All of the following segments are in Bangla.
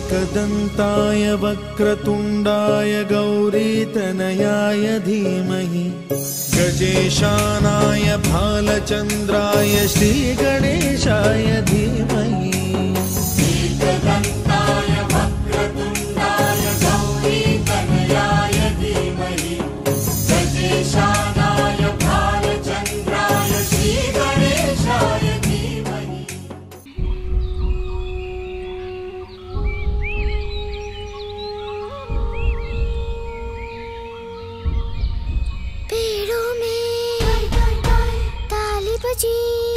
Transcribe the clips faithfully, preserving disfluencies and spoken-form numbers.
एकदन्ताय वक्रतुण्डाय गौरीतनयाय धीमहि गजेशानाय भालचन्द्राय श्रीगणेशाय धीमहि। एकदन्ताय वक्रतुण्डाय गौरीतनयाय धीमहि गजेशानाय भालचन्द्राय श्रीगणेशाय धीमहि। पेड़ों में ताली बजी,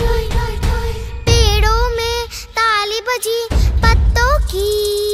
पेड़ों में ताली बजी, पत्तों की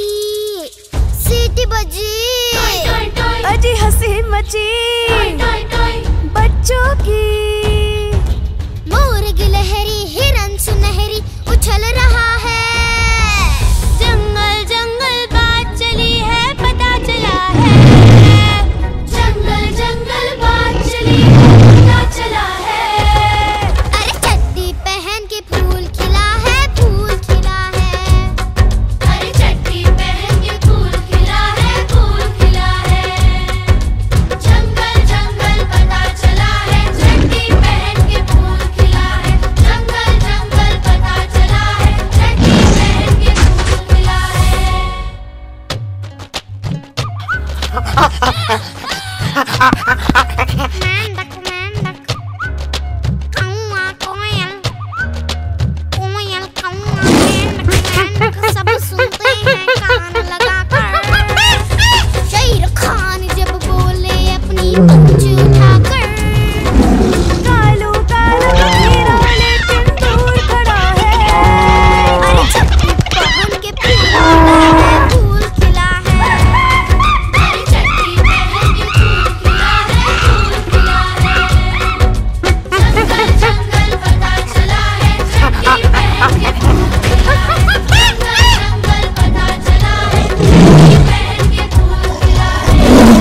सीटी बजी, अजी हंसी मची बच्चों की। मोर गिलहरी हिरन सुनहरी उछल रहा है, जंगल जंगल बात चली है पता चला है, जंगल जंगल बात चली है पता चला है। अरे चड्डी पहन के फूल खिला है, फूल खिला है, अरे चड्डी पहन के फूल खिला है, फूल खिला है, जंगल जंगल पता चला है, चड्डी पहन के फूल खिला है, जंगल जंगल पता चला है, चड्डी पहन के फूल खिला है। मेंढक मेंढक कौआ कोयल, कोयल कौआ मेंढक मेंढक सब सुनते हैं कान लगाकर। शेर खान जब बोले अपनी पूंछ उठाकर, कालू कालू हीरा लेकिन दूर खड़ा है, अरे चड्डी पहन के फूल खिला है, फूल खिला है, अरे चड्डी पहन के फूल खिला है, फूल खिला है, जंगल जंगल पता चला है, चड्डी पहन के फूल खिला है, जंगल जंगल पता चला है, चड्डी पहन के फूल खिला है।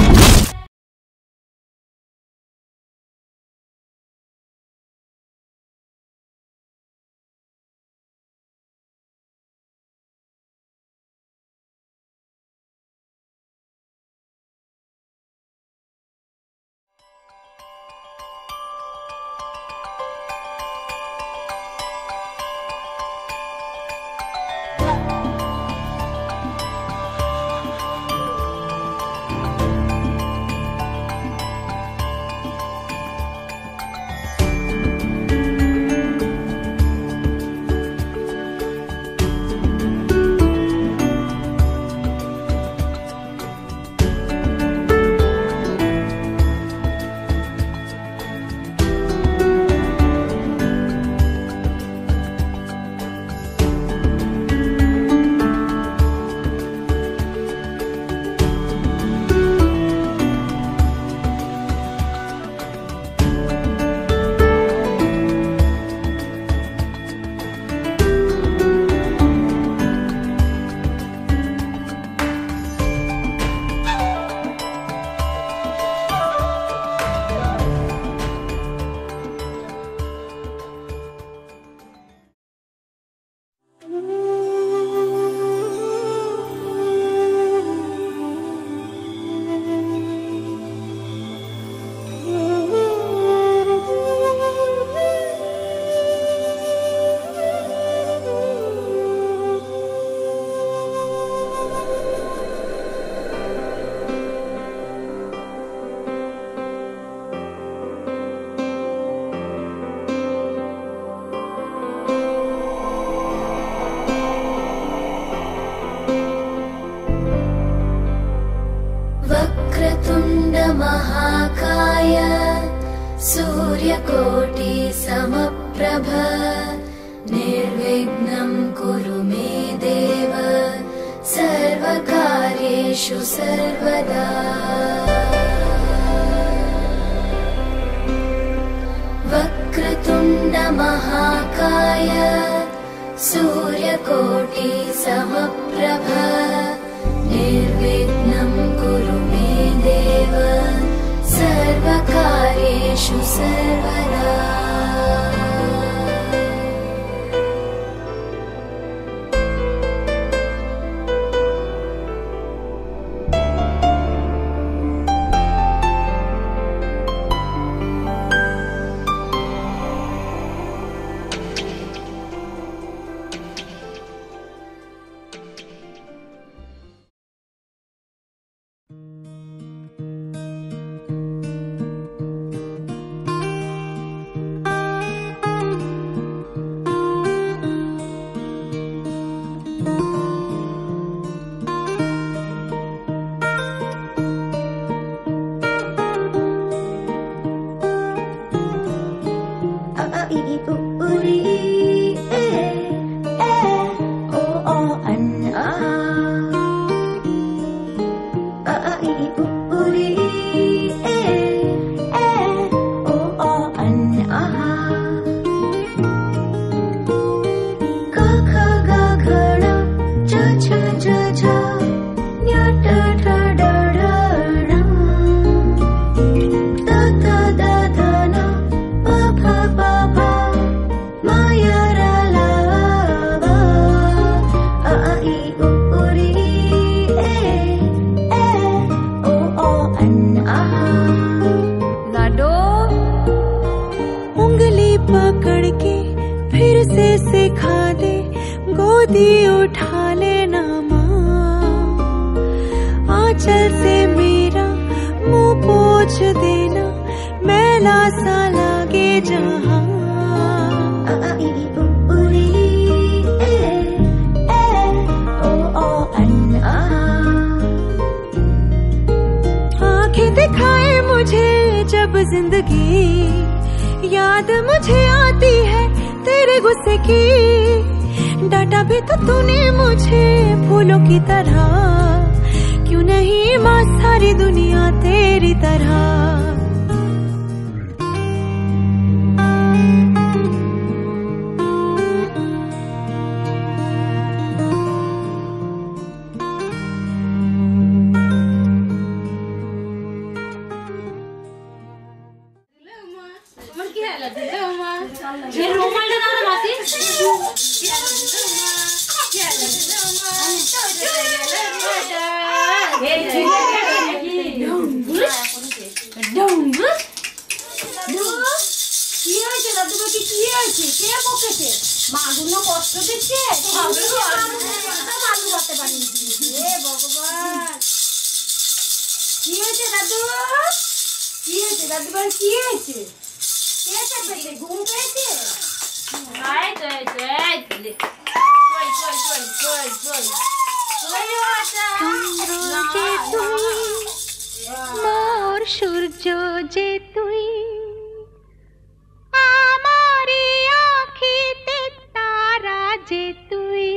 महाकाय सूर्यकोटि समप्रभ निर्विघ्नं कुरु मे देव सर्वकार्येषु सर्वदा। वक्रतुण्ड महाकाय सूर्यकोटि समप्रभ निर्विघ्नं कुरु मे देव सर्वकार्येषु सर्वदा। गोदी उठा लेना माँ, आंचल से मेरा मुंह पोंछ देना, मैला सा लागे जहाँ। आंखें दिखाए मुझे जब जिंदगी, याद मुझे आती है तेरे गुस्से की। डांटा भी तो तूने मुझे फूलों की तरह, क्यों नहीं माँ सारी दुनिया तेरी तरह। मोर सूर्य जे तुई, आमारी आँखिते तारा जे तुई।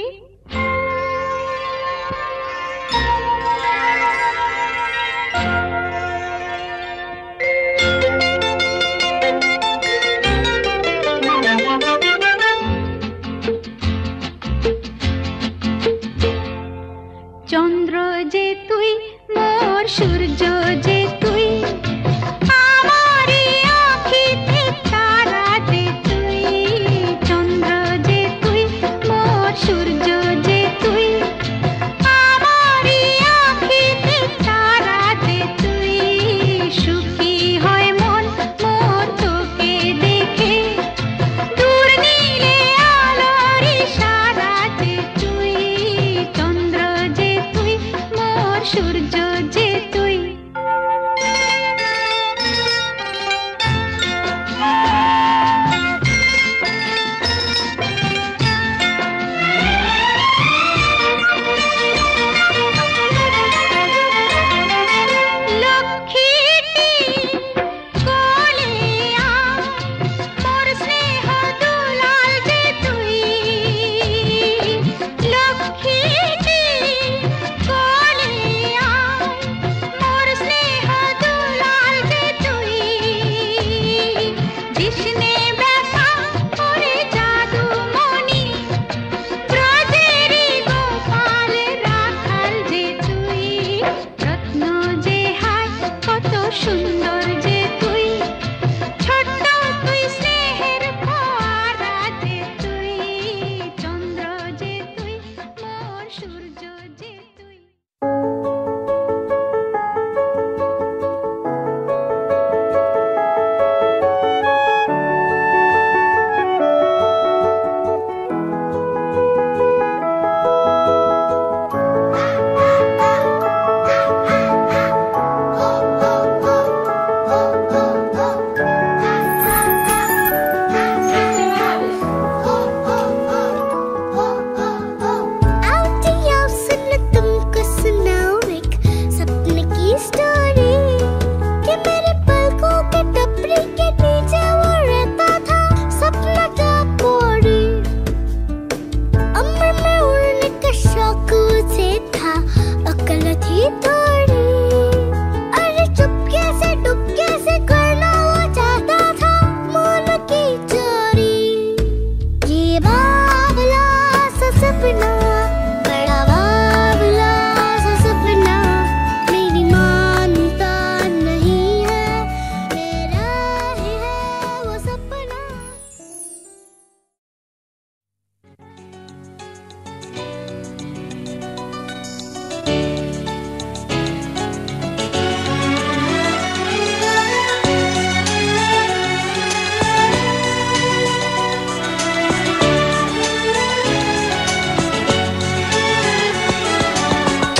चंद्र जे तुई, मोर सूर्य जे तुई, आमारी आँखिते तारा जे तुई। चंद्र जे तुई, मोर सूर्य जे तुई, आमारी आँखिते तारा जे तुई। सुखी হয় মন মোর তোকে দেখে, দূর নীলে আলোর ইশারা যে তুই। চন্দ্র যে তুই, মোর সূর্য যে তুই।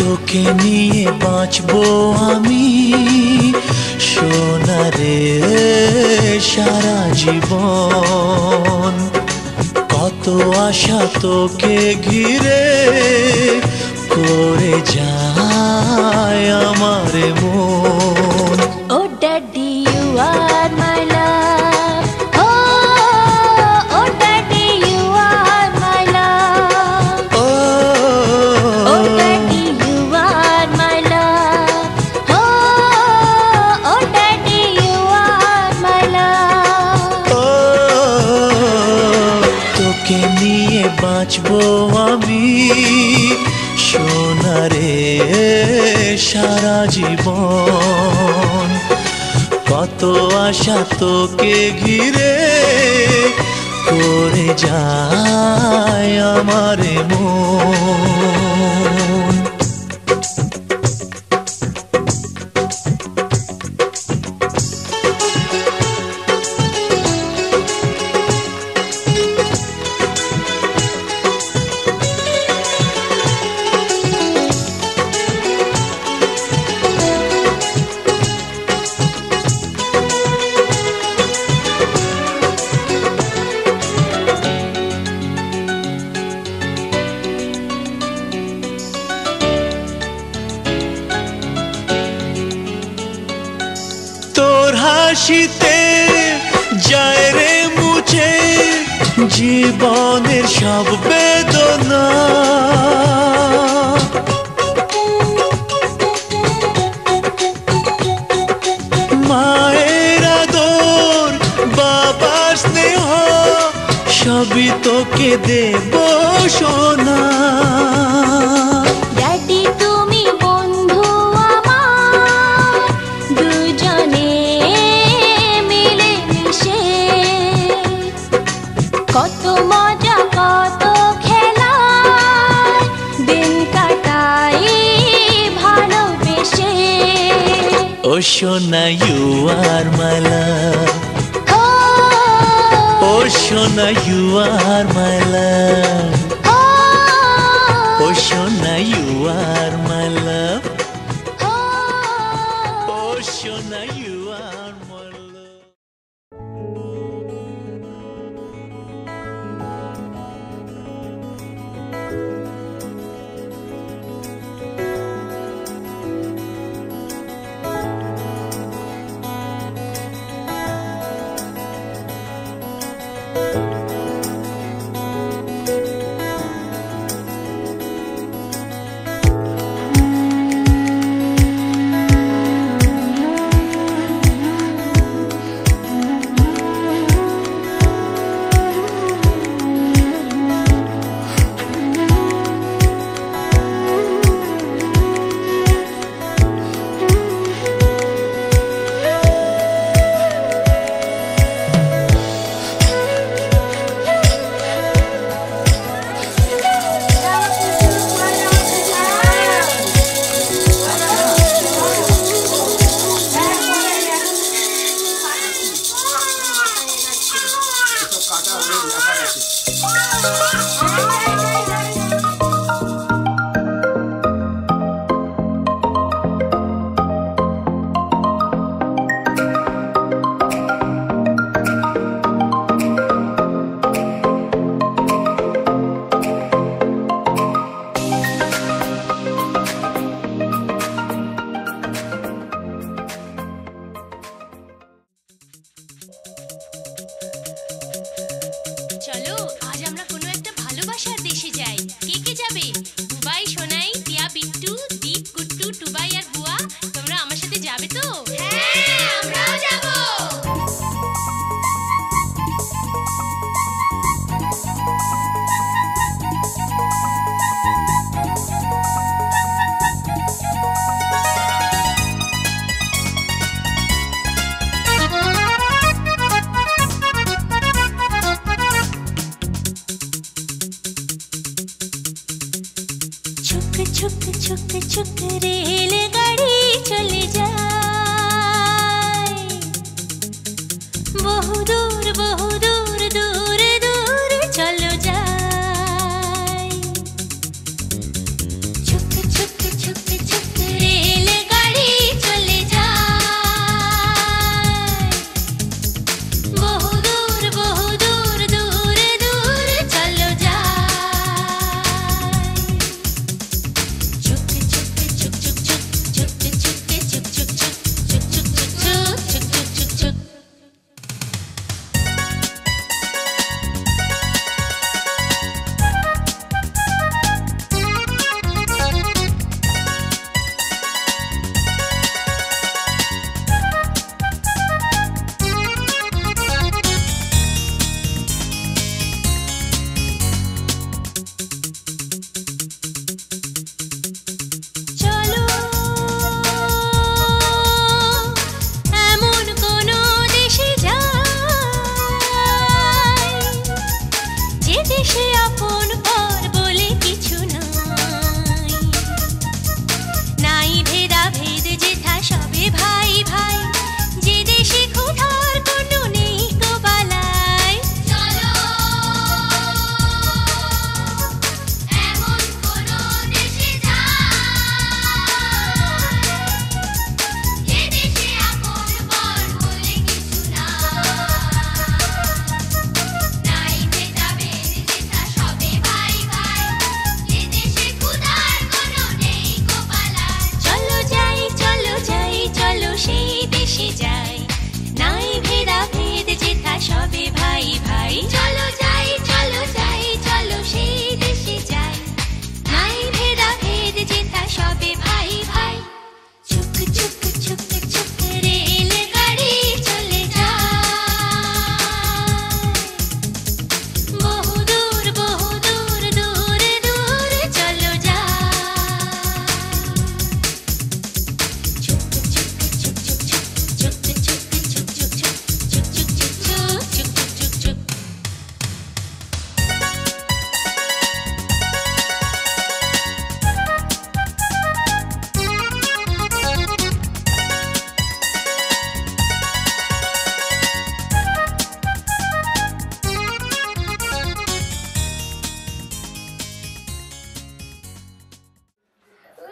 তোকে নিয়ে বাঁচবো আমি সোনারে সারা জীবন। কত আশা তোকে ঘিরে করে যায় আমার মন। Oh daddy you are my love, oh oh daddy you are my love, oh oh daddy you are my love, oh oh daddy you are my love. ও তোকে নিয়ে বাঁচবো আমি সোনারে সারা জীবন। কত আশা তোকে ঘিরে করে যায় আমার মন। হাসিতে যায় রে মুছে জীবনের সব বেদনা। মায়ের আদর বাবার স্নেহ সবই তোকে দেব সোনা। ড্যাডি তুমি বন্ধু আমার, দুজনে মিলে মিশে কত মজা কত খেলা দিন কাটাই ভালোবেসে। ও সোনা ইউ আর মাই লাভ, ও সোনা ইউ আর মাই লাভ, ও সোনা ইউ আর মাই লাভ, ও সোনা ইউ আর মাই লাভ। চলো আজ আমরা কোনো একটা ভালোবাসার দেশে যাই। কে কে যাবে? বুবাই, সোনাই, টিয়া, পিট্টু, দীপ, কুট্টু, টুবাই আর বুয়া, তোমরা আমার সাথে যাবে তো? হ্যাঁ, আমরাও যাবো। छुक छुक छुक रेलगाड़ी चले जाए, बहु दूर बहु दूर दूर दूर चलो जाए। छुक छुक छुक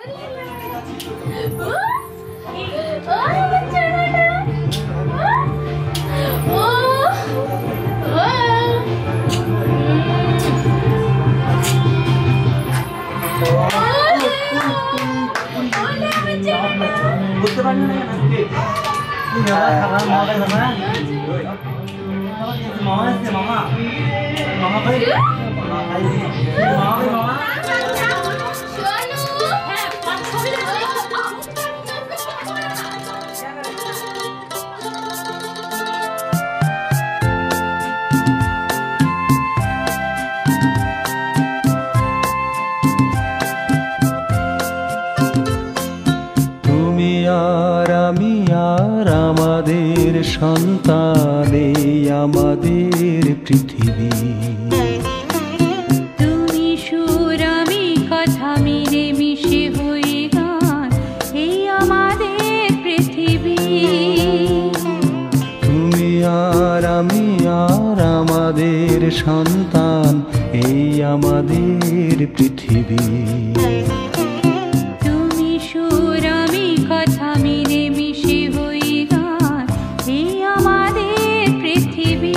তুমি আর আমি আর আমাদের সন্তান এই আমাদের পৃথিবী। তুমি সুর আমি কথা মিলে মিশে হয়ে গান এই আমাদের পৃথিবী। তুমি আর আমি আর আমাদের সন্তান এই আমাদের পৃথিবী। তুমি সুর আমি কথা মিলে মিশে হয়ে গান এই আমাদের পৃথিবী।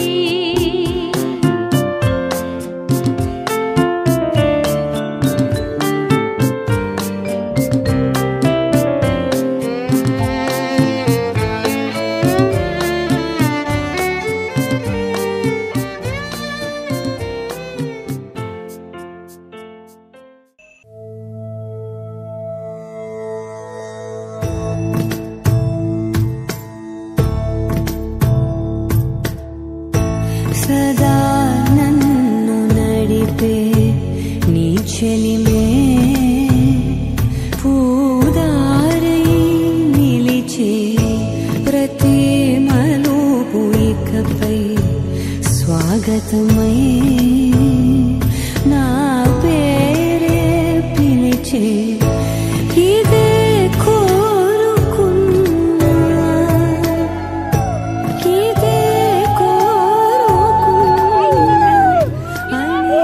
సదా నన్ను నడిపే నీ చెలిమే పూదారై నిలిచే ప్రతి మలుపు ఇకపై స్వాగతమై నా పేరే పిలిచే ఇదే కోరుకున్నా ఇదే కోరుకున్నా అని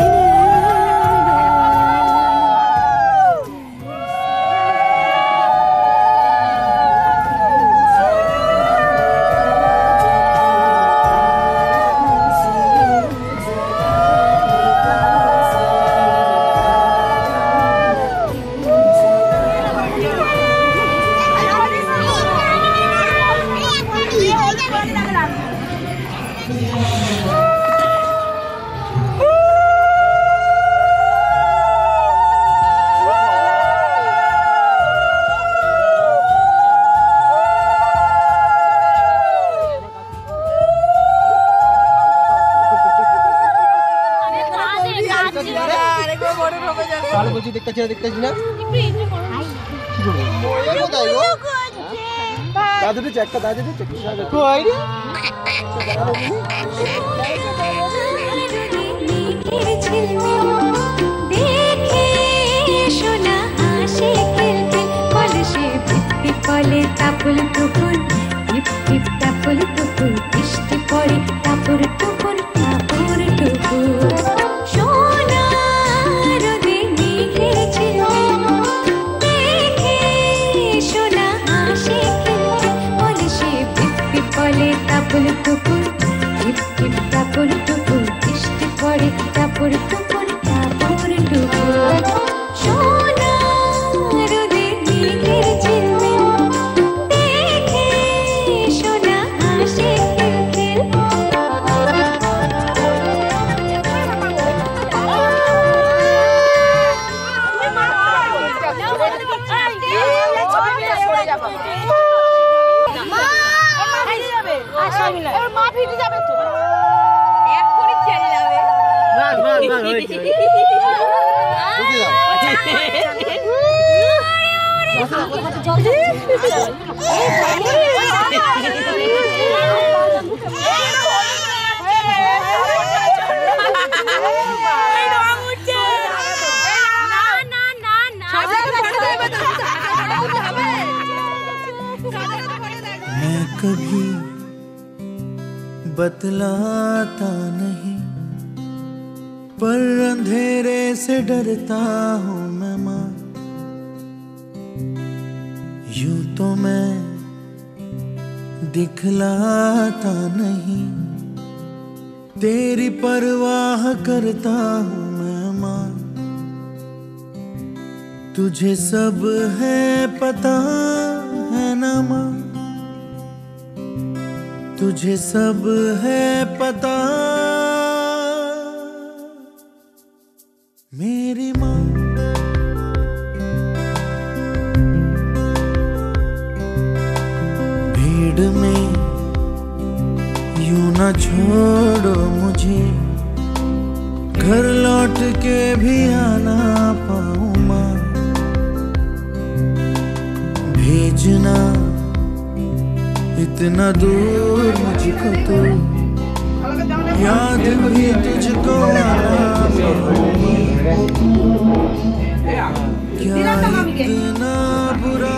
তাহলে বলছি দেখতেছি না দেখতেছি না দাদু দিচ্ছে একটা দাদু দিচ্ছে টাপুল টুপুর টিপ টিপ টাপুল টুপুর বৃষ্টি পড়ে টাপুর টুপুর টাপুর টুপুর সোনা রোদে মেঘের ঝিলমিল দেখে সোনা হাসে খেলতে বলে সে পিপ পিপ বলে টাপুল টুপুর টিপ টিপ টাপুর টুপুর বৃষ্টি পড়ে টাপুর টুপুর টাপুর টুপুর সোনা রোদে মেঘের ঝিলমিল দেখে সোনা হাসে খেল মা ফিরে যাবে তো এক্ষুনি ছেড়ে যাবে বাস বাস বাস হয়েছে मैं कभी बतलाता नहीं पर अंधेरे से डरता हूँ मैं माँ। यूं तो मैं दिखलाता नहीं, तेरी परवाह करता हूँ मैं माँ। तुझे सब है पता है ना माँ, तुझे सब है पता मेरी माँ। भीड़ में यूं न छोड़ो मुझे, घर लौट के भी आना पाऊं माँ। भेजना इतना दूर मुझको तो, याद भी तुझको आना पाऊं। क्या इतना बुरा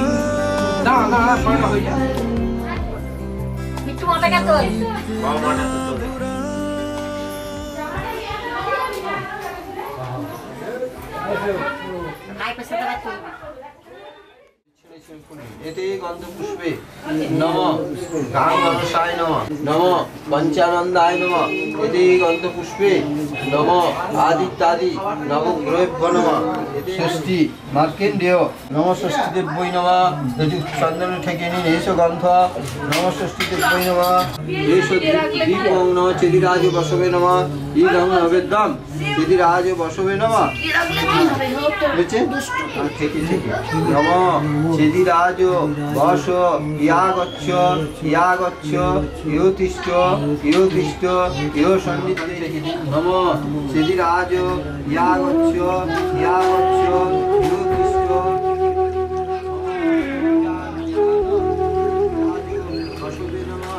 एते गन्धपुष्पे नमः गांगमनसाय नमः नमः पंचानंदाय नमः एते गन्धपुष्पे नमः आदित्यादि नवग्रहेभ्यो नमः षष्ठी मार्कण्डेय नमः षष्ठी देव्यै नमः यदि चंदन ठेकेनि नेश गन्ध नमः षष्ठी देव्यै नमः एष दीपं नमः चेदिराज बसवे नमः ईदं नवेद्यं चेदिराज बसवे नमः बुझे ठेके ठेके नमः चेदिराज बस यागच्छ यागच्छ योतिष्ठ योतिष्ठ यो सन्निधि नमः चेदिराज यागच्छ यागच्छ योतिष्ठ बसवे नमः।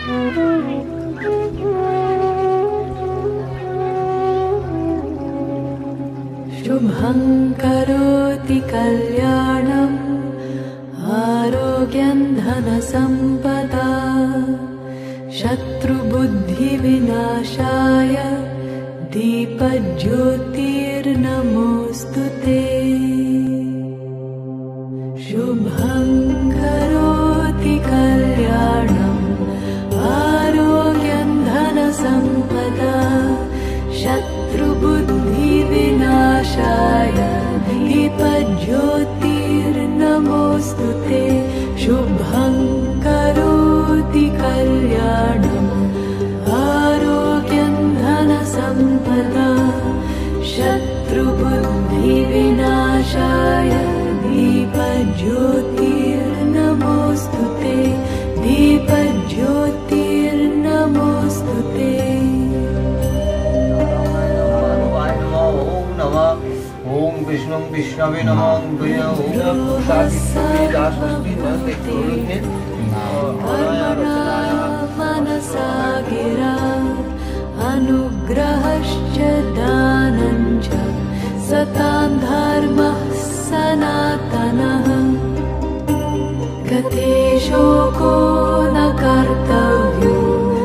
शुभं करोति कल्याणम् आरोग्यं धनसम्पदा शत्रुबुद्धिविनाशाय दीपज्योतिर्नमोऽस्तुते। शुभं करोति कल्याणम् आरोग्यं धनसम्पदा शत्रुबुद्धिविनाशाय दीपज्योतिर्नमोऽस्तुते। शुभं करोति कल्याणम् आरोग्यं धनसम्पदा शत्रुबुद्धिविनाशाय दीपज्योतिर्नमोऽस्तुते दीपज्योतिर्नमोऽस्तुते। ओम विष्णु विष्णवे नमः ओम मनसा गिरा अनुग्रहश्च दानञ्च सतां धर्मः सनातनः। गते शोको न कर्तव्यो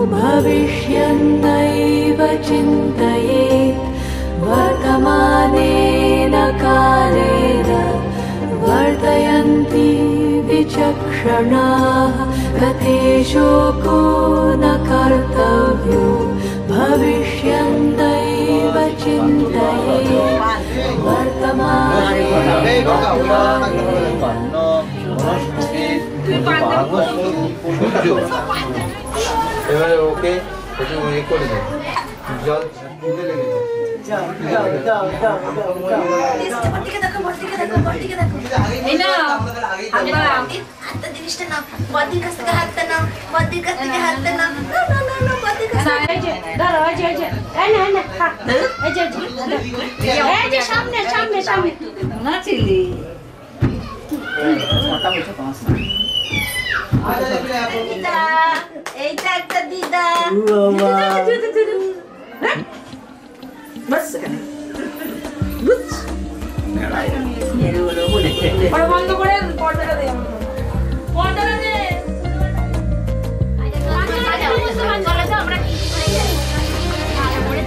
भविष्यन्नैव चिन्तयेत् वर्तमानेन कालेन वर्तयन्ति विचक्षणाः। गते शोको न कर्तव्यो भविष्यन्नैव चिन्तयेत् वर्तमानेन এবারে ওকে একটু ইয়ে করে দাও, জল দিতে লেগে যাও। যাও যাও যাও যাও যাও বর্তিকে দেখো বর্তিকে দেখো বর্তিকে দেখো এই না আমরা হাতটা জিনিসটা না বর্তির কাছ থেকে হাতটা নাও বর্তির কাছ থেকে হাতটা নাও না না না না বর্তির কাছ থেকে এই যে দাঁড়াও এই যে এই যে এই না না হাত এই যে এই যে সামনে সামনে সামনে না চিলি মোটা মোটা পাঁচ দিদা এইটা একটা দিদা बस बुझ मेरा ये बोलो बोले और बंद করে পর্দাটা দে পর্দাটা দে আজ আমরা কি করে যাই আর পরে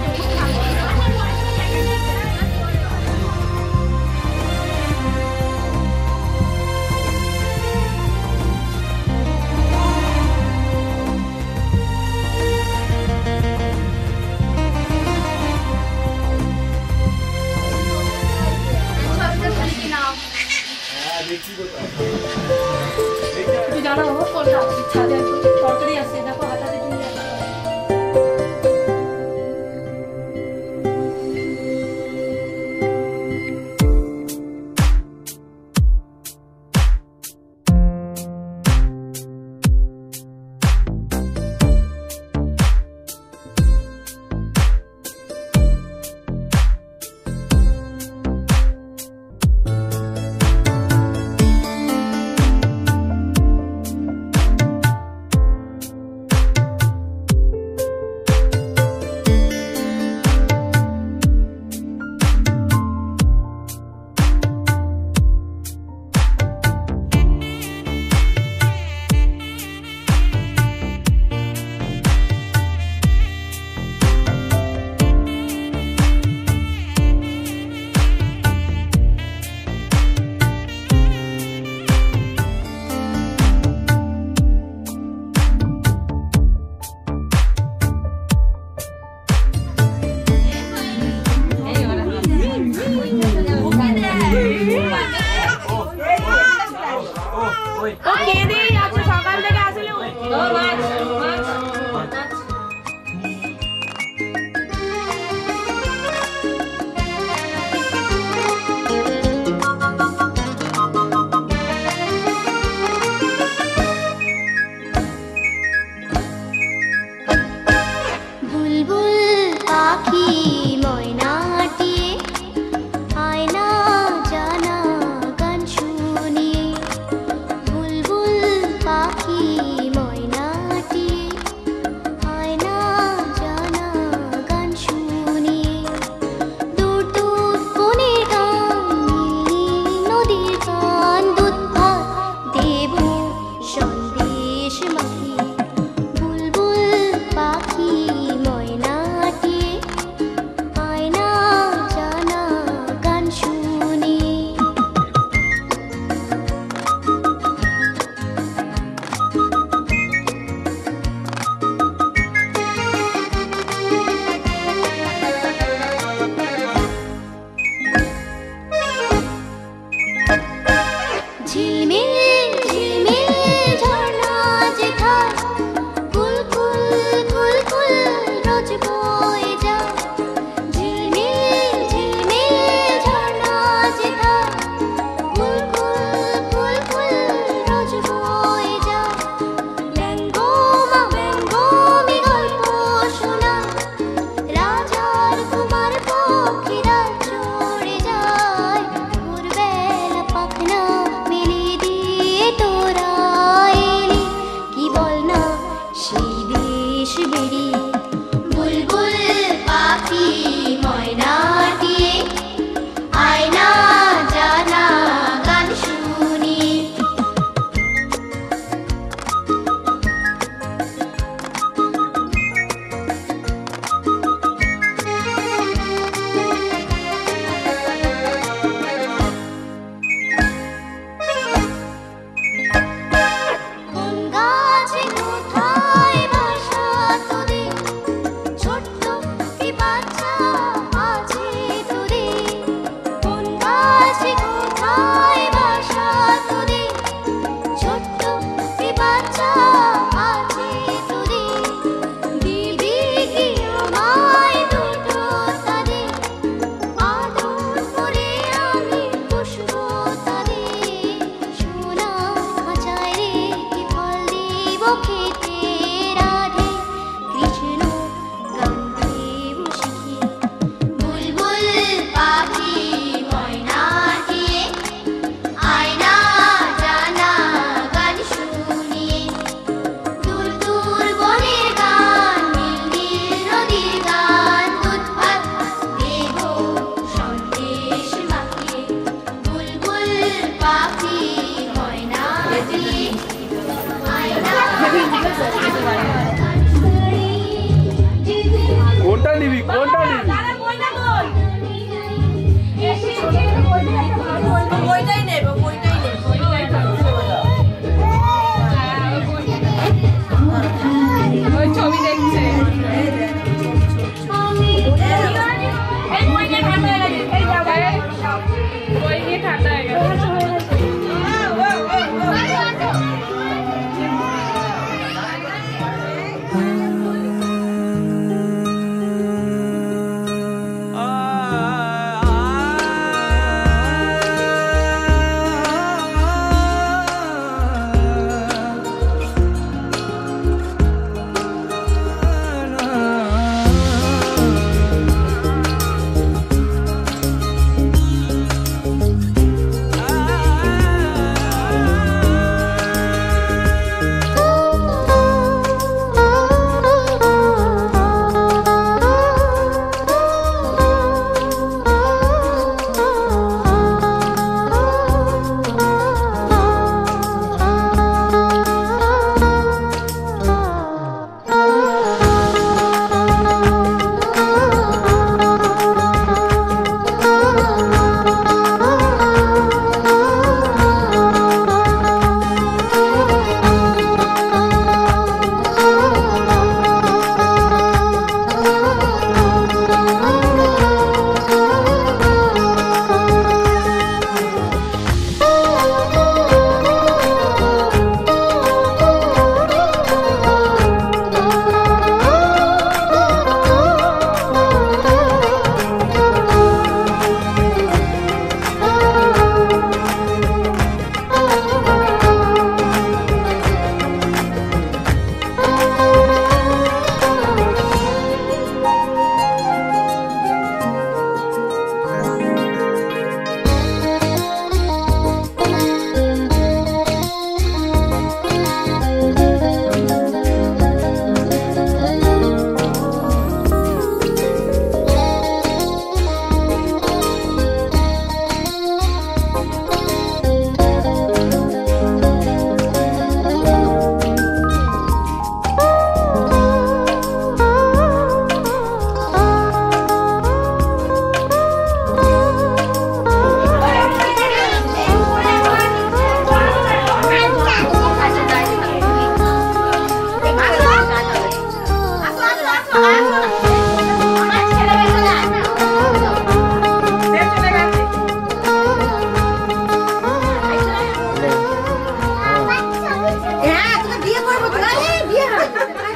তুই জানো কোনটা ছাদে তরকারি আছে দেখো হাতাতে তুমি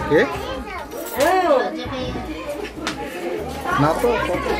ओके ना तो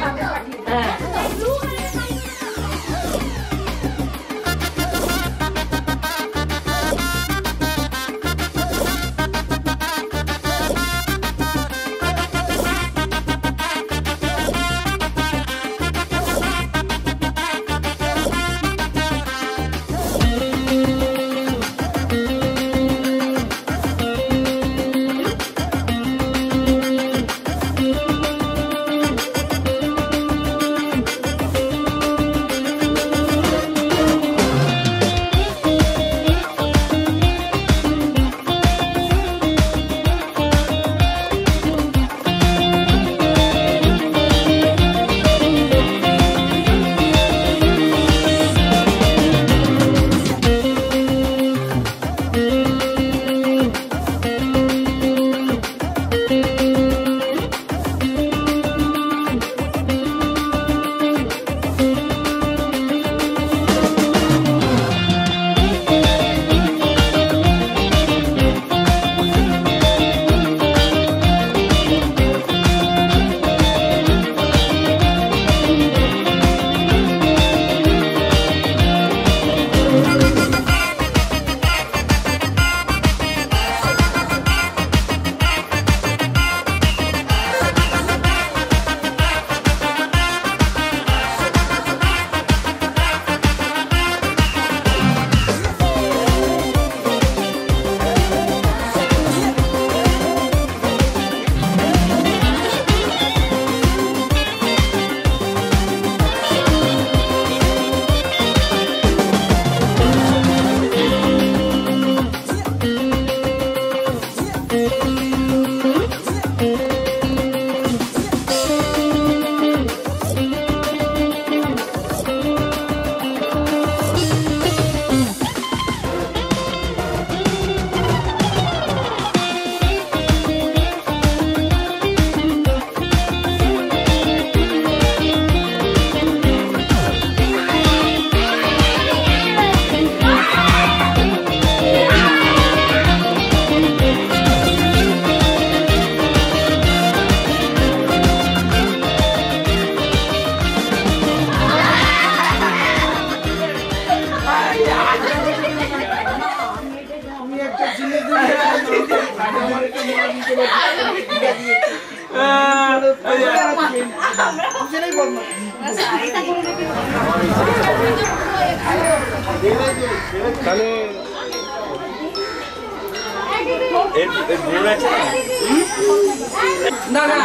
ना ना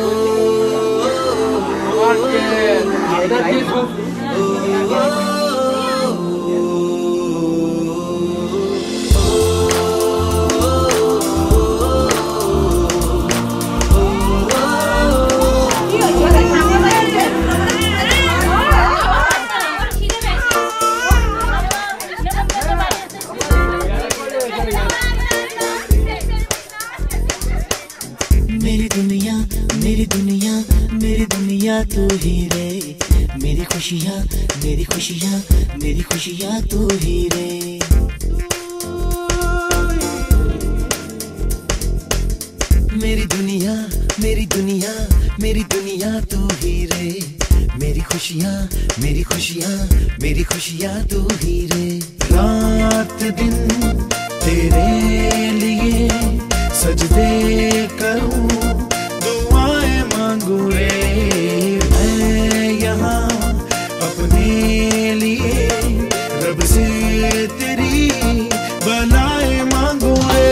मेरी दुनिया मेरी दुनिया मेरी दुनिया तू ही रे, मेरी खुशियाँ मेरी खुशियाँ मेरी खुशियाँ तू ही रे। मेरी दुनिया मेरी दुनिया मेरी दुनिया तू ही रे, मेरी खुशियाँ मेरी खुशियाँ मेरी खुशियाँ तू ही रे। रात दिन तेरे लिए सजदे करूं, दुआएं मांगू रे मैं यहाँ अपने लिए, रब से तेरी बनाए मांगू रे।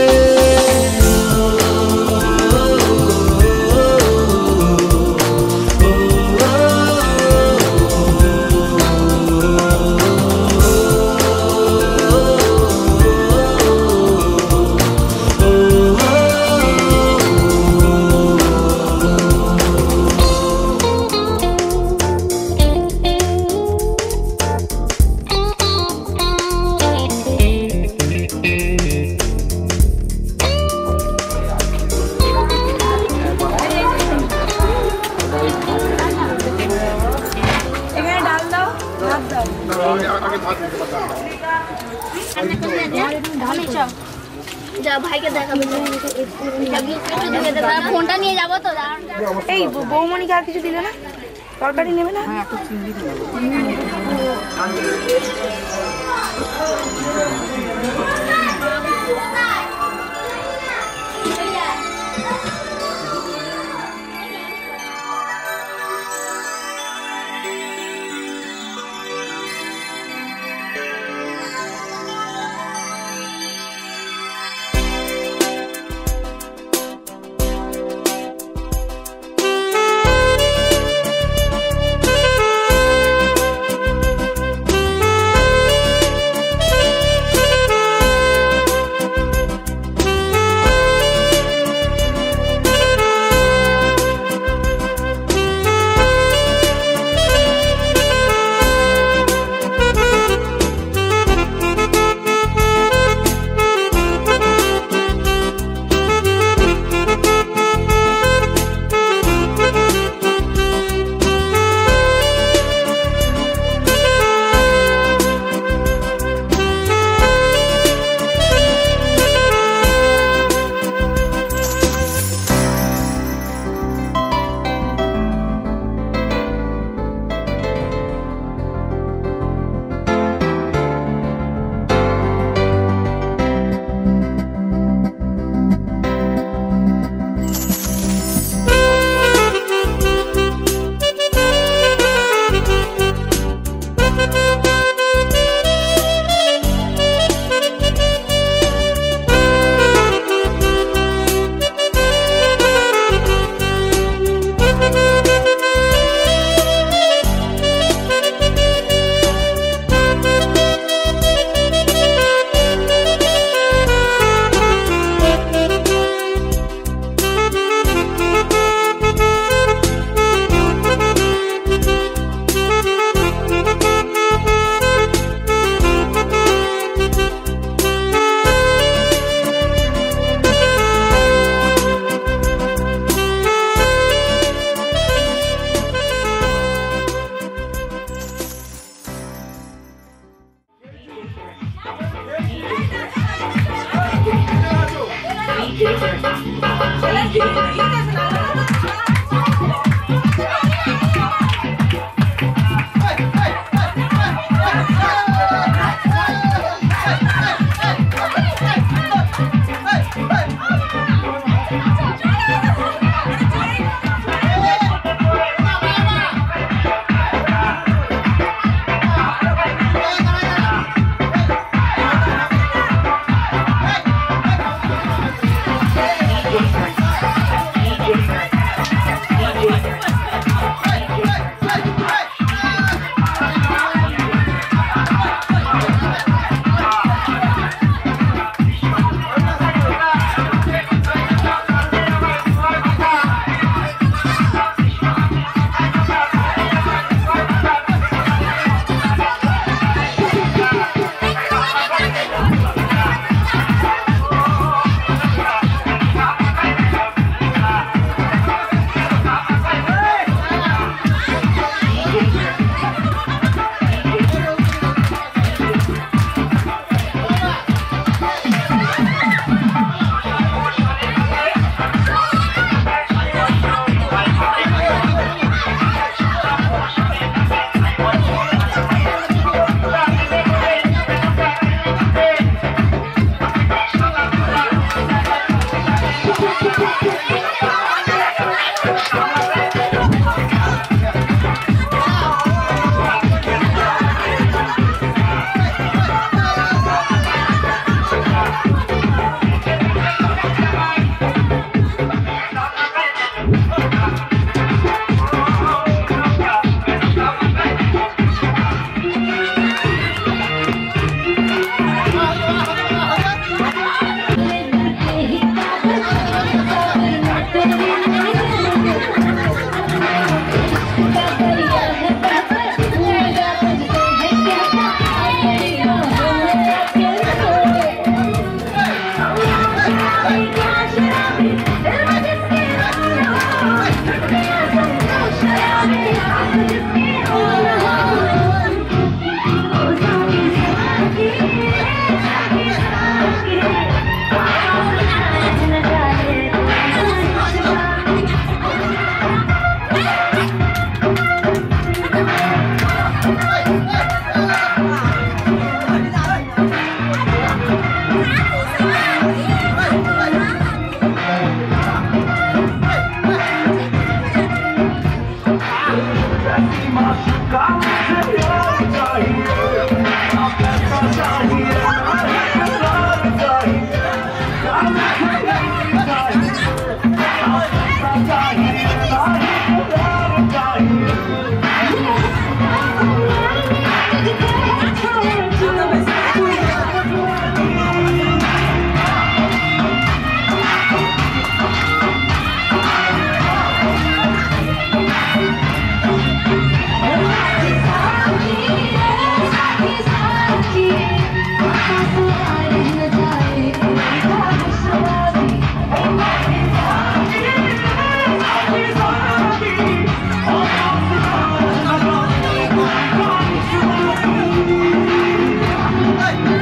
যা ভাইকে দেখাবে ফোনটা নিয়ে যাবো তো। এই বৌমণিকে আর কিছু দিলে না? তরকারি নেবে না? হ্যাঁ, একটু চিংড়ি দিলে।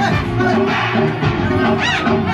Hey!